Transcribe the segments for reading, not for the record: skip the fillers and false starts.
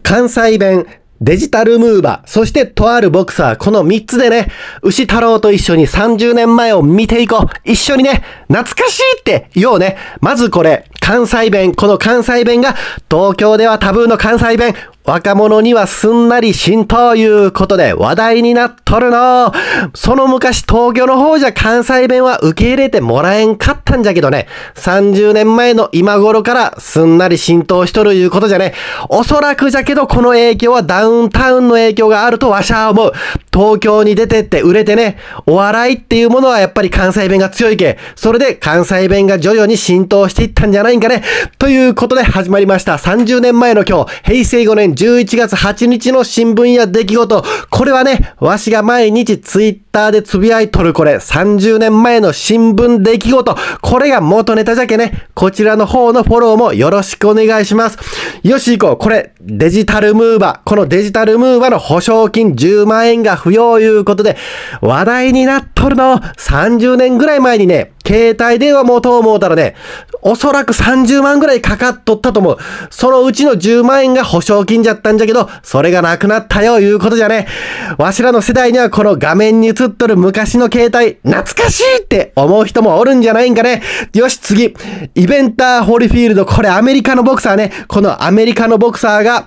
関西弁、デジタルムーバー、そしてとあるボクサー、この3つでね、牛太郎と一緒に30年前を見ていこう。一緒にね、懐かしいって言おうね。まずこれ、関西弁。この関西弁が東京ではタブーの関西弁。若者にはすんなり浸透いうことで話題になっとるの。その昔東京の方じゃ関西弁は受け入れてもらえんかったんじゃけどね。30年前の今頃からすんなり浸透しとるいうことじゃね。おそらくじゃけどこの影響はダウンタウンの影響があるとわしゃ思う。東京に出てって売れてね、お笑いっていうものはやっぱり関西弁が強いけ。それで関西弁が徐々に浸透していったんじゃないんかね。ということで始まりました。30年前の今日、平成5年11月8日の新聞や出来事。これはね、わしが毎日ツイッターでつぶやいとるこれ、30年前の新聞出来事。これが元ネタじゃけね。こちらの方のフォローもよろしくお願いします。よし行こう。これ、デジタルムーバー。このデジタルムーバーの保証金10万円が不要いうことで、話題になっとるの。30年ぐらい前にね、携帯電話持とう思うたらね、おそらく30万ぐらいかかっとったと思う。そのうちの10万円が保証金じゃったんじゃけど、それがなくなったよ、いうことじゃね。わしらの世代にはこの画面に映っとる昔の携帯、懐かしいって思う人もおるんじゃないんかね。よし、次。イベンター・ホリフィールド。これアメリカのボクサーね。このアメリカのボクサーが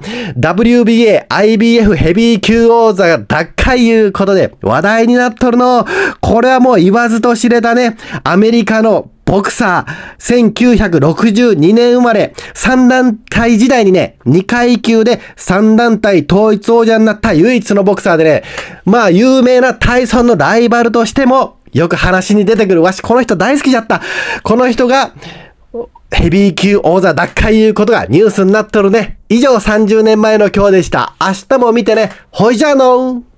WBA、IBF ヘビー級王座が奪回いうことで話題になっとるの。これはもう言わずと知れたね。アメリカのボクサー、1962年生まれ、3団体時代にね、2階級で3団体統一王者になった唯一のボクサーでね、まあ有名なタイソンのライバルとしてもよく話に出てくる。わしこの人大好きじゃった。この人がヘビー級王座奪回いうことがニュースになっとるね。以上30年前の今日でした。明日も見てね。ほいじゃあのー。